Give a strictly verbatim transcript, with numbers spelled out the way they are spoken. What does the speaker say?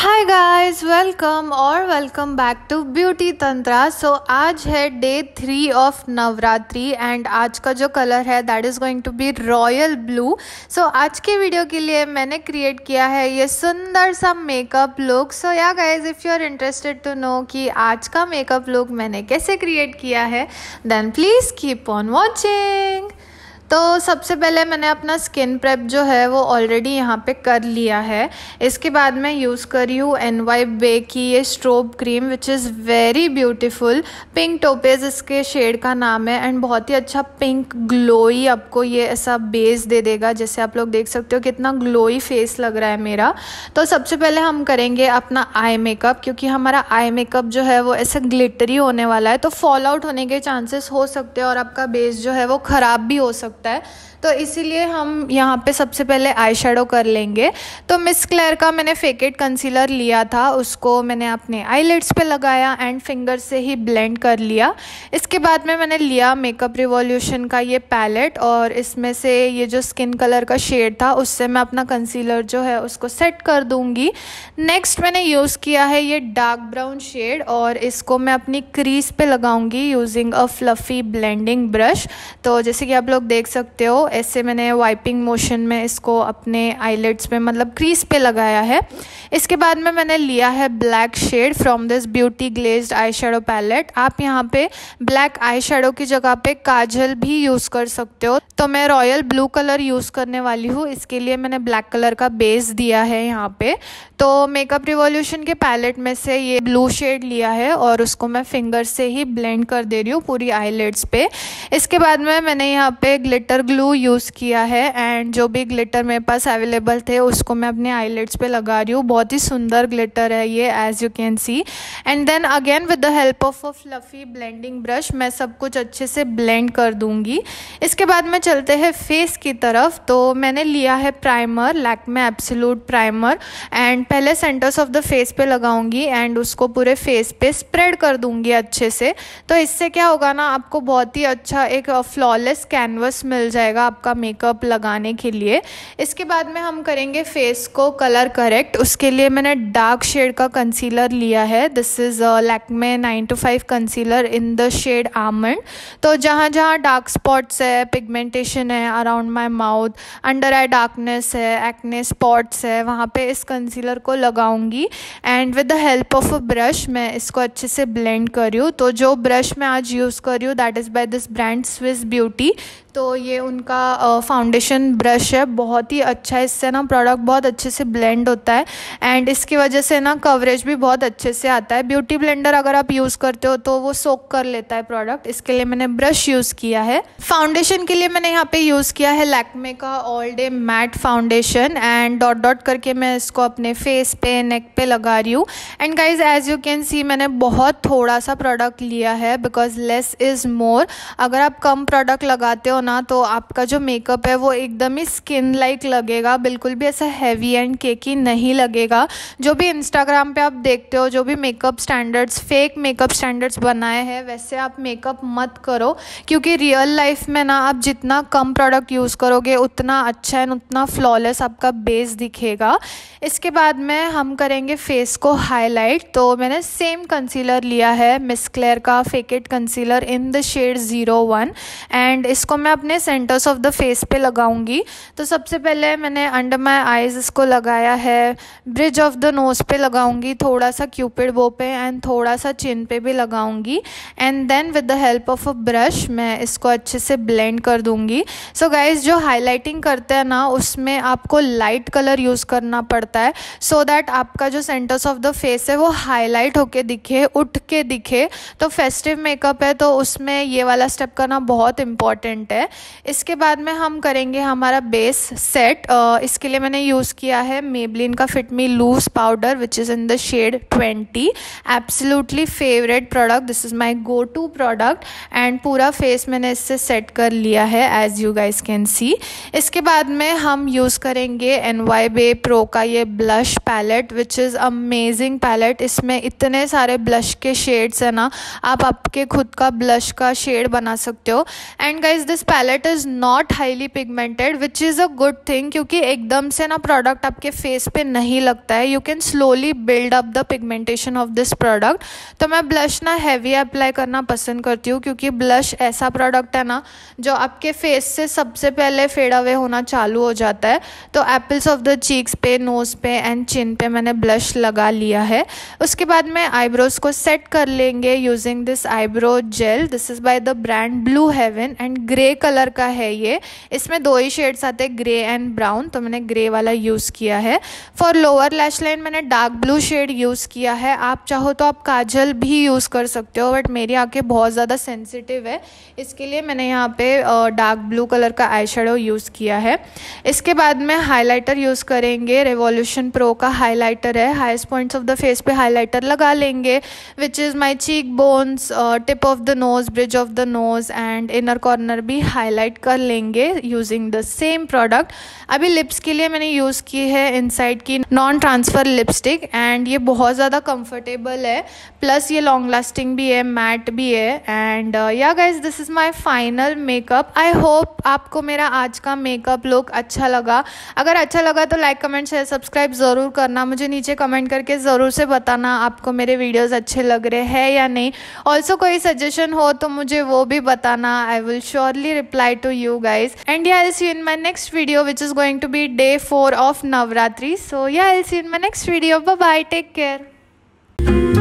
हाय guys, welcome और welcome back to Beauty Tantra. So आज है day three of Navratri and आज का जो कलर है that is going to be royal blue. So आज के वीडियो के लिए मैंने क्रिएट किया है ये सुंदर सा makeup look. So yeah guys, if you are interested to know कि आज का मेकअप लुक मैंने कैसे क्रिएट किया है, then please keep on watching. तो सबसे पहले मैंने अपना स्किन प्रेप जो है वो ऑलरेडी यहाँ पे कर लिया है। इसके बाद मैं यूज़ कर रही हूँ एन वाई बे की ये strobe cream which is very beautiful. Pink topaz इसके शेड का नाम है एंड बहुत ही अच्छा पिंक ग्लोई आपको ये ऐसा बेस दे देगा। जैसे आप लोग देख सकते हो कितना ग्लोई फेस लग रहा है मेरा। तो सबसे पहले हम करेंगे अपना आई मेकअप, क्योंकि हमारा आई मेकअप जो है वो ऐसा ग्लिटरी होने वाला है, तो फॉल आउट होने के चांसेस हो सकते हैं और आपका बेस जो है वो ख़राब भी हो सकता है। तो इसीलिए हम यहाँ पे सबसे पहले आई शेडो कर लेंगे। तो मिस क्लेयर का मैंने फेकेड कंसीलर लिया था, उसको मैंने अपने आईलिड्स पे लगाया एंड फिंगर से ही ब्लेंड कर लिया। इसके बाद में मैंने लिया मेकअप रिवॉल्यूशन का ये पैलेट और इसमें से ये जो स्किन कलर का शेड था उससे मैं अपना कंसीलर जो है उसको सेट कर दूँगी। नेक्स्ट मैंने यूज़ किया है ये डार्क ब्राउन शेड और इसको मैं अपनी क्रीज पे लगाऊंगी using a fluffy blending brush. तो जैसे कि आप लोग देख सकते हो ऐसे मैंने वाइपिंग मोशन में इसको अपने आईलिड्स पे मतलब क्रीज पे लगाया है। इसके बाद में मैंने लिया है black shade from this Beauty Glazed eye shadow palette. आप यहाँ पे ब्लैक आई शेडो की जगह पे काजल भी यूज़ कर सकते हो। तो मैं रॉयल ब्लू कलर यूज़ करने वाली हूँ, इसके लिए मैंने ब्लैक कलर का बेस दिया है यहाँ पे। तो मेकअप रिवॉल्यूशन के पैलेट में से ये ब्लू शेड लिया है और उसको मैं फिंगर से ही ब्लेंड कर दे रही हूँ पूरी आईलिड्स पे। इसके बाद में मैंने यहाँ पे ग्लिटर ग्लू यूज़ किया है एंड जो भी ग्लिटर मेरे पास अवेलेबल थे उसको मैं अपने आईलिड्स पे लगा रही हूँ। बहुत ही सुंदर ग्लिटर है ये, as you can see. And then again with the help of a fluffy blending brush मैं सब कुछ अच्छे से ब्लेंड कर दूँगी। इसके बाद में चलते हैं फेस की तरफ। तो मैंने लिया है primer, Lakme Absolute primer, and पहले सेंटर्स ऑफ द फेस पे लगाऊंगी एंड उसको पूरे फेस पे स्प्रेड कर दूंगी अच्छे से। तो इससे क्या होगा ना, आपको बहुत ही अच्छा एक फ्लॉलेस कैनवस मिल जाएगा आपका मेकअप लगाने के लिए। इसके बाद में हम करेंगे फेस को कलर करेक्ट। उसके लिए मैंने डार्क शेड का कंसीलर लिया है। This is Lakme nine to five concealer in the shade almond. तो जहाँ जहाँ डार्क स्पॉट्स है, पिगमेंटेशन है around my mouth, under eye darkness है, एक्ने स्पॉट्स है, वहाँ पे इस कंसीलर को लगाऊंगी and with the help of a brush मैं इसको अच्छे से ब्लेंड कर रही हूँ। तो जो ब्रश मैं आज यूज़ कर रही हूँ that is by this brand Swiss Beauty. तो ये उनका फाउंडेशन ब्रश है, बहुत ही अच्छा है। इससे ना प्रोडक्ट बहुत अच्छे से ब्लेंड होता है एंड इसकी वजह से ना कवरेज भी बहुत अच्छे से आता है। ब्यूटी ब्लेंडर अगर आप यूज़ करते हो तो वो सोक कर लेता है प्रोडक्ट, इसके लिए मैंने ब्रश यूज़ किया है। फाउंडेशन के लिए मैंने यहाँ पे यूज़ किया है लैक्मे का all day matte foundation and dot dot करके मैं इसको अपने फेस पे, नेक पे लगा रही हूँ। And guys as you can see मैंने बहुत थोड़ा सा प्रोडक्ट लिया है बिकॉज लेस इज़ मोर। अगर आप कम प्रोडक्ट लगाते हो ना तो आपका जो मेकअप है वो एकदम ही स्किन लाइक लगेगा, बिल्कुल भी ऐसा हैवी एंड केकी नहीं लगेगा। जो भी इंस्टाग्राम पे आप देखते हो, जो भी makeup standards, fake makeup standards बनाए हैं वैसे आप मेकअप मत करो, क्योंकि रियल लाइफ में ना आप जितना कम प्रोडक्ट यूज़ करोगे उतना अच्छा एंड उतना फ्लॉलेस आपका बेस दिखेगा। इसके बाद में हम करेंगे फेस को हाईलाइट। तो मैंने सेम कंसीलर लिया है मिस क्लेयर का facade concealer in the shade zero one and इसको मैं अपने सेंटर्स ऑफ द फेस पे लगाऊंगी। तो सबसे पहले मैंने अंडर माई आईज इसको लगाया है, ब्रिज ऑफ द नोज़ पे लगाऊंगी, थोड़ा सा क्यूपिड बो पे एंड थोड़ा सा चिन पे भी लगाऊंगी and then with the help of a brush मैं इसको अच्छे से ब्लेंड कर दूंगी। सो गाइज, जो हाईलाइटिंग करते हैं ना उसमें आपको लाइट कलर यूज़ करना पड़ता है सो दैट आपका जो सेंटर्स ऑफ द फेस है वो हाईलाइट होके दिखे, उठ के दिखे। तो फेस्टिव मेकअप है तो उसमें ये वाला स्टेप करना बहुत इंपॉर्टेंट है। इसके बाद में हम करेंगे हमारा बेस सेट। इसके लिए मैंने यूज़ किया है मेबलिन का fit me loose powder which is in the shade twenty. Absolutely favourite product, this is my go to product and पूरा फेस मैंने इससे सेट कर लिया है as you guys can see. इसके बाद में हम यूज़ करेंगे एन वाई बे प्रो का ये blush palette which is amazing palette. इसमें इतने सारे ब्लश के शेड्स हैं ना, आप आपके खुद का ब्लश का शेड बना सकते हो। And guys this palette palette is not highly pigmented which is a good thing, क्योंकि एकदम से ना प्रोडक्ट आपके फेस पे नहीं लगता है. You can slowly build up the pigmentation of this product. तो मैं ब्लश ना हैवी अप्लाई करना पसंद करती हूँ, क्योंकि ब्लश ऐसा प्रोडक्ट है ना जो आपके फेस से सबसे पहले फेड अवे होना चालू हो जाता है. तो एप्पल्स ऑफ द चीक्स पे, नोज़ पे एंड चिन पे मैंने ब्लश लगा लिया है. उसके बाद में आईब्रोज को सेट कर लेंगे using this eyebrow gel. This is by the brand Blue Heaven and grey colour का है ये. इसमें दो ही शेड्स आते हैं, ग्रे एंड ब्राउन, तो मैंने ग्रे वाला यूज़ किया है. फॉर लोअर लैश लाइन मैंने डार्क ब्लू शेड यूज़ किया है. आप चाहो तो आप काजल भी यूज़ कर सकते हो, बट मेरी आंखें बहुत ज़्यादा सेंसिटिव है, इसके लिए मैंने यहाँ पे डार्क ब्लू कलर का आई शेडो यूज़ किया है. इसके बाद में हाइलाइटर यूज़ करेंगे. रेवोल्यूशन प्रो का हाइलाइटर है. Highest points of the face पे हाइलाइटर लगा लेंगे, which is my cheek bones, tip of the nose, bridge of the nose and inner corner भी हाईलाइट कर लेंगे यूजिंग द सेम प्रोडक्ट. अभी लिप्स के लिए मैंने यूज़ की है इनसाइड की नॉन ट्रांसफ़र लिपस्टिक एंड ये बहुत ज़्यादा कंफर्टेबल है, प्लस ये लॉन्ग लास्टिंग भी है, मैट भी है. And yeah guys this is my final makeup. I hope आपको मेरा आज का मेकअप लुक अच्छा लगा. अगर अच्छा लगा तो लाइक कमेंट शेयर सब्सक्राइब ज़रूर करना. मुझे नीचे कमेंट करके ज़रूर से बताना आपको मेरे वीडियोस अच्छे लग रहे हैं या नहीं. ऑल्सो कोई सजेशन हो तो मुझे वो भी बताना. I will surely reply to you guys. And yeah I see in my next video which is going to be day four of Navratri. So yeah I see in my next video. Bye bye, take care.